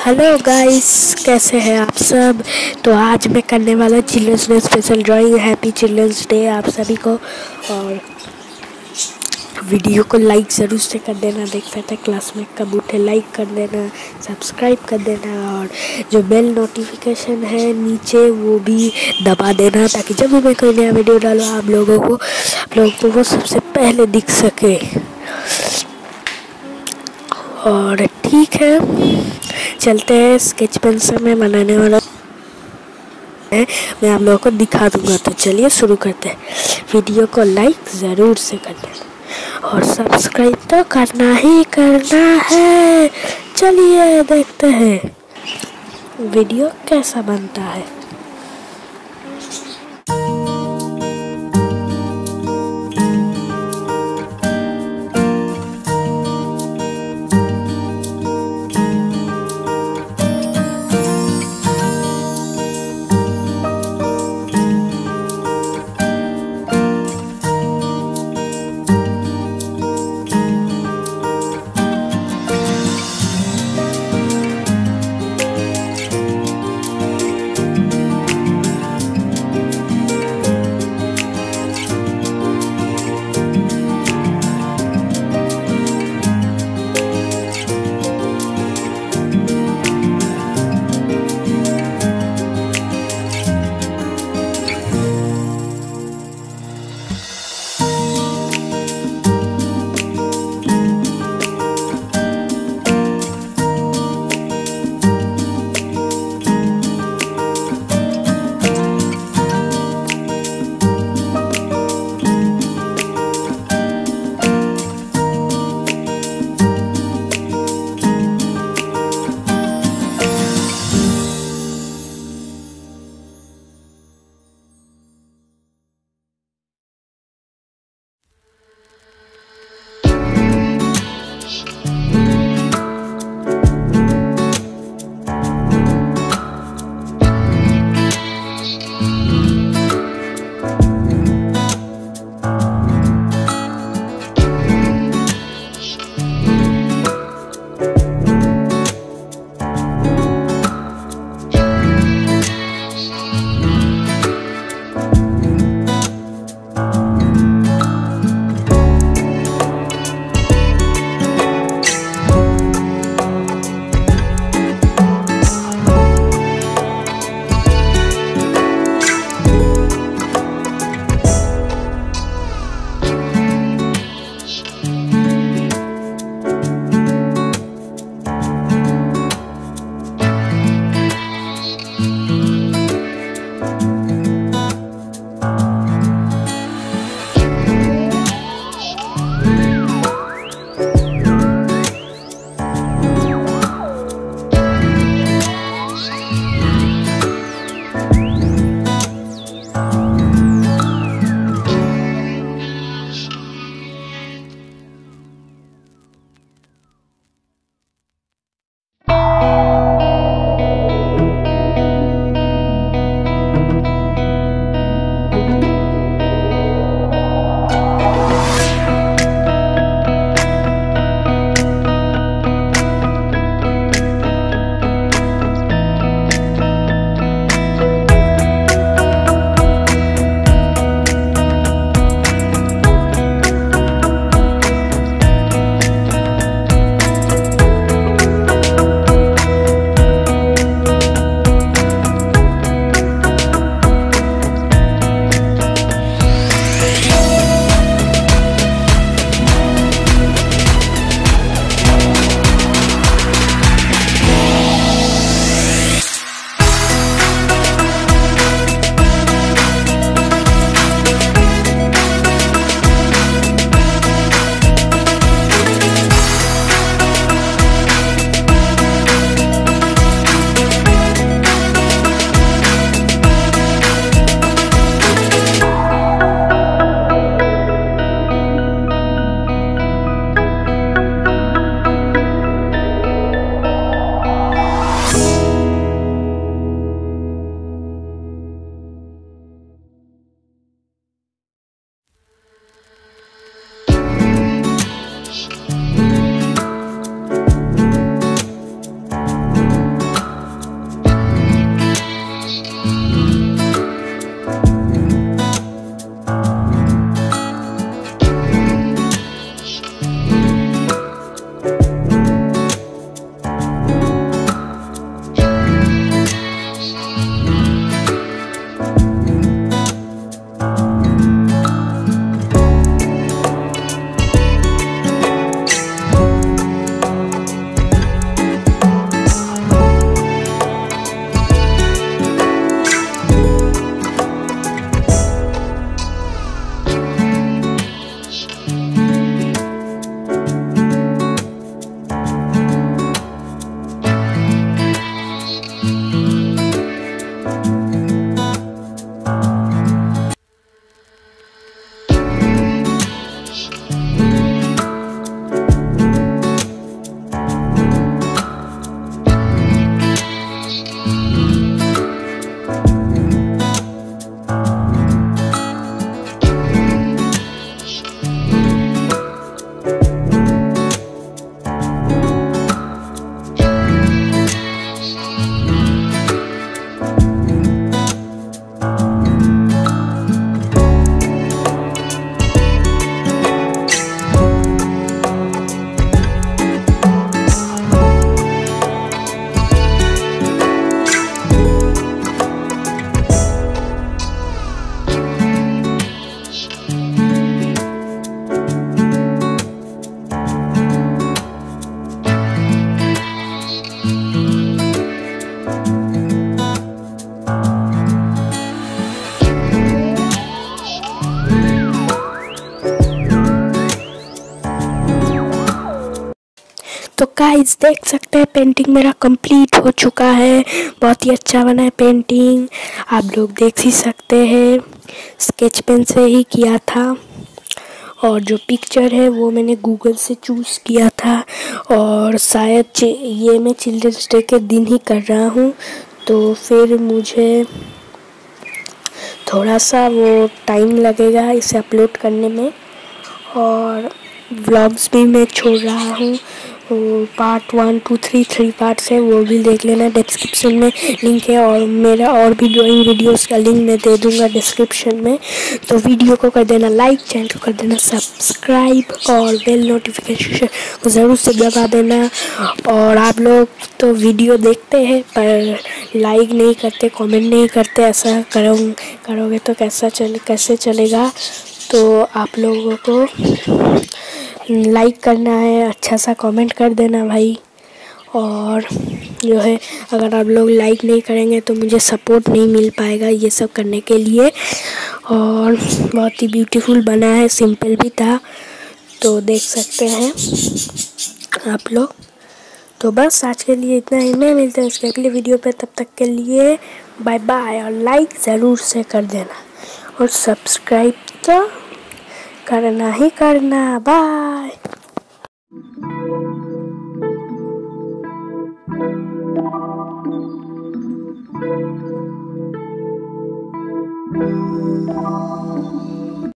Hello guys, कैसे हैं आप सब। तो आज मैं करने वाला children's day special drawing. Happy children's day आप सभी को। और वीडियो को लाइक ज़रूर से कर देना। देखते थे क्लास में कब उठे, लाइक कर देना, सब्सक्राइब कर देना और जो बेल नोटिफिकेशन है नीचे वो भी दबा देना, ताकि जब भी मैं कोई नया वीडियो डालूँ आप लोगों को वो सबसे पहले दिख सके। और ठीक है, चलते हैं। स्केच पेन से मैं बनाने वाला है, मैं आप लोगों को दिखा दूंगा। तो चलिए शुरू करते हैं। वीडियो को लाइक ज़रूर से कर देना और सब्सक्राइब तो करना ही करना है। चलिए देखते हैं वीडियो कैसा बनता है। गाइस देख सकते हैं पेंटिंग मेरा कंप्लीट हो चुका है। बहुत ही अच्छा बना है पेंटिंग, आप लोग देख ही सकते हैं। स्केच पेन से ही किया था और जो पिक्चर है वो मैंने गूगल से चूज़ किया था और शायद ये मैं चिल्ड्रंस डे के दिन ही कर रहा हूँ, तो फिर मुझे थोड़ा सा वो टाइम लगेगा इसे अपलोड करने में। और व्लॉग्स भी मैं छोड़ रहा हूँ, पार्ट 1 2 3 पार्ट्स है, वो भी देख लेना। डिस्क्रिप्शन में लिंक है और मेरा और भी ड्राइंग वीडियोस का लिंक मैं दे दूँगा डिस्क्रिप्शन में। तो वीडियो को कर देना लाइक, चैनल को कर देना सब्सक्राइब और बेल नोटिफिकेशन को ज़रूर से दबा देना। और आप लोग तो वीडियो देखते हैं पर लाइक नहीं करते, कमेंट नहीं करते, ऐसा करोगे तो कैसे चलेगा। तो आप लोगों को लाइक करना है, अच्छा सा कमेंट कर देना भाई। और जो है अगर आप लोग लाइक नहीं करेंगे तो मुझे सपोर्ट नहीं मिल पाएगा ये सब करने के लिए। और बहुत ही ब्यूटीफुल बना है, सिंपल भी था, तो देख सकते हैं आप लोग। तो बस आज के लिए इतना ही, मैं मिलते हैं उसके अगले वीडियो पे। तब तक के लिए बाय बाय और लाइक ज़रूर से कर देना और सब्सक्राइब तो करना ही करना। बाय।